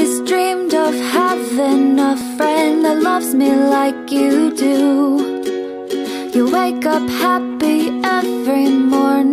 always dreamed of having a friend that loves me like you do. You wake up happy every morning,